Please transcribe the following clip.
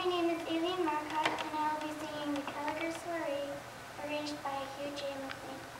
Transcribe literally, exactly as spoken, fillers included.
my name is Aileen Marcotte, and I will be singing the Gallagher Soiree, arranged by Hugh J. McLean.